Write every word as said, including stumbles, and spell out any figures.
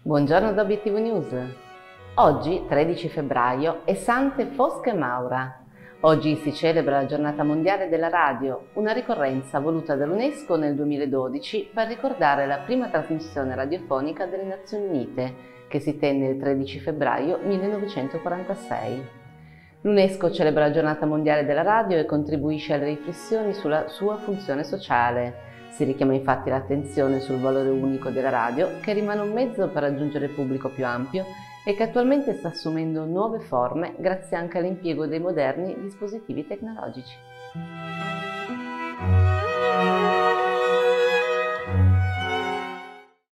Buongiorno da Obiettivo News. Oggi, tredici febbraio, è Sante Fosca e Maura. Oggi si celebra la Giornata Mondiale della Radio, una ricorrenza voluta dall'UNESCO nel duemiladodici per ricordare la prima trasmissione radiofonica delle Nazioni Unite, che si tenne il tredici febbraio millenovecentoquarantasei. L'UNESCO celebra la Giornata Mondiale della Radio e contribuisce alle riflessioni sulla sua funzione sociale. Si richiama infatti l'attenzione sul valore unico della radio, che rimane un mezzo per raggiungere il pubblico più ampio e che attualmente sta assumendo nuove forme grazie anche all'impiego dei moderni dispositivi tecnologici.